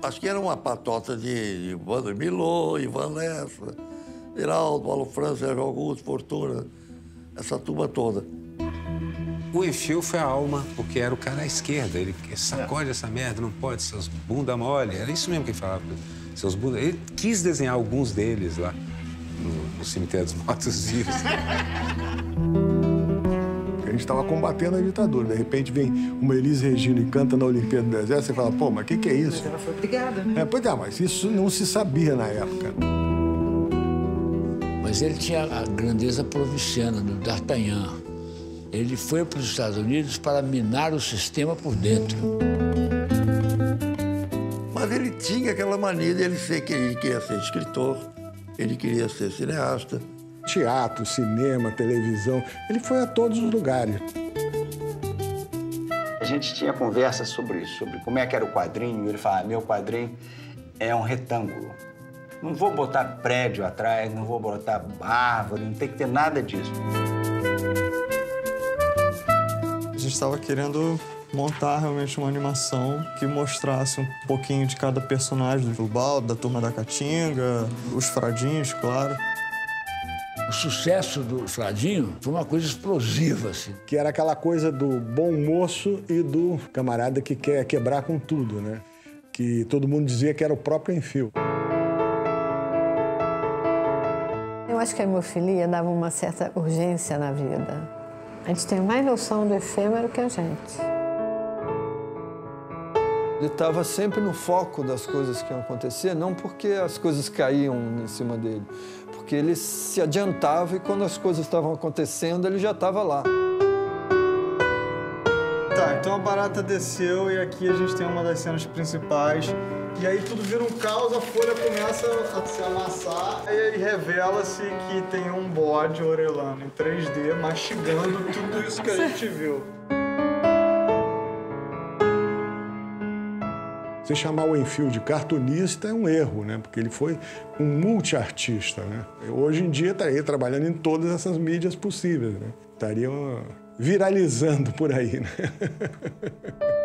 Acho que era uma patota de Wander Milô, Ivan Lessa, Geraldo, Paulo França, Sérgio Augusto, Fortuna, essa turma toda. O Enfio foi a alma, porque era o cara à esquerda. Ele sacode essa merda, não pode, seus bunda mole. Era isso mesmo que ele falava. Seus bunda... Ele quis desenhar alguns deles lá no cemitério dos mortos-vivos. A gente estava combatendo a ditadura. De repente vem uma Elis Regina e canta na Olimpíada do Exército, você fala, pô, mas o que é isso? Mas ela foi obrigada, né? Pois é, mas isso não se sabia na época. Mas ele tinha a grandeza provinciana do D'Artagnan. Ele foi para os Estados Unidos para minar o sistema por dentro. Mas ele tinha aquela mania de ele queria ser escritor, ele queria ser cineasta. Teatro, cinema, televisão, ele foi a todos os lugares. A gente tinha conversa sobre isso, sobre como é que era o quadrinho. Ele falava, meu quadrinho é um retângulo. Não vou botar prédio atrás, não vou botar árvore, não tem que ter nada disso. A gente estava querendo montar realmente uma animação que mostrasse um pouquinho de cada personagem do Baldo, da Turma da Caatinga, os Fradinhos, claro. O sucesso do Fradinho foi uma coisa explosiva, assim. Que era aquela coisa do bom moço e do camarada que quer quebrar com tudo, né? Que todo mundo dizia que era o próprio Enfio. Eu acho que a hemofilia dava uma certa urgência na vida. A gente tem mais noção do efêmero que a gente. Ele estava sempre no foco das coisas que iam acontecer, não porque as coisas caíam em cima dele, porque ele se adiantava e quando as coisas estavam acontecendo, ele já estava lá. Tá, então a barata desceu e aqui a gente tem uma das cenas principais. E aí tudo vira um caos, a folha começa a se amassar e aí revela-se que tem um bode orelhando em 3D, mastigando tudo isso que a gente viu. Você chamar o Enfio de cartunista é um erro, né? Porque ele foi um multiartista, né? Hoje em dia estaria trabalhando em todas essas mídias possíveis, né? Estaria viralizando por aí, né?